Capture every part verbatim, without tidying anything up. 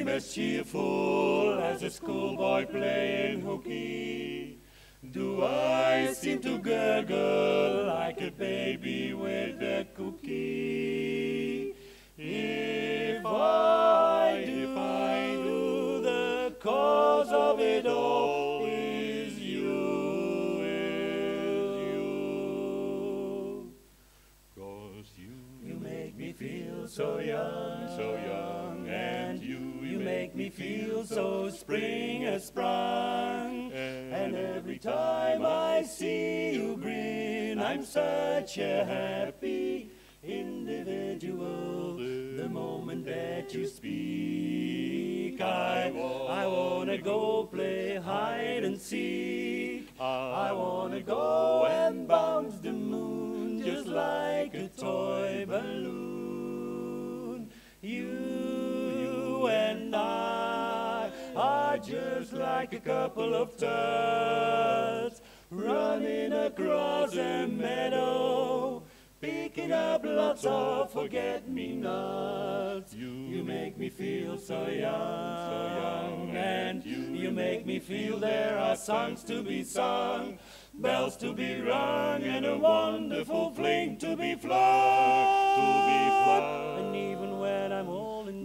as cheerful as a schoolboy playing hooky? Do I seem to gurgle like a baby with a cookie? If I do, if I do, the cause of it all is you, is you. 'Cause you, you make me feel so young, so young, and you, you make me feel so spring has sprung. And every time I see you grin, I'm such a happy individual. The moment that you speak, I, I wanna go play hide and seek. I wanna go and bounce the moon just like a toy balloon. You, you and I are just like a couple of turds running across a meadow, picking up lots of forget-me-nots. You, you make me feel so young, so young, and you, you make me feel there are songs to be sung, bells to be rung, and a wonderful fling to be flung, to be flung. And even when I'm old and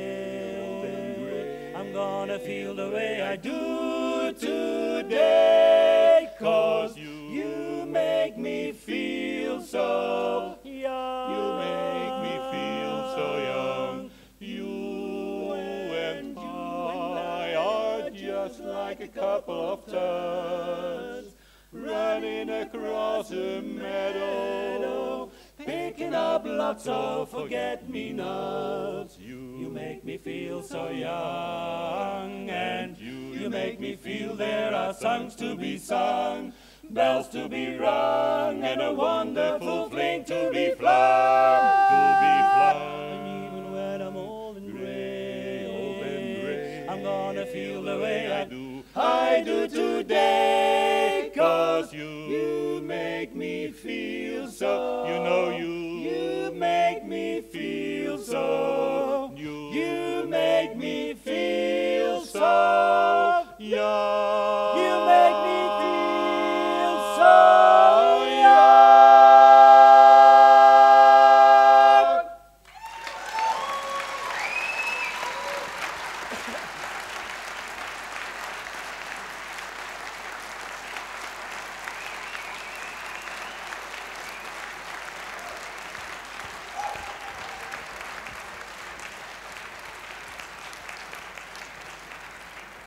gray, I'm gonna feel the way I do today, 'cause you, you make me feel so young. You make me feel so young. You and I are just like a couple of turds running across a meadow, picking up lots of forget-me-nots. You, you make me feel so young, and you, you make me feel there are songs to be sung, bells to be rung, and a wonderful fling to be flung, to be flung. And even when I'm old and gray, old and gray, I'm gonna feel the way I do, I do today, 'cause you, you make me feel so, you know you, you make me feel so, you, you make me feel so young.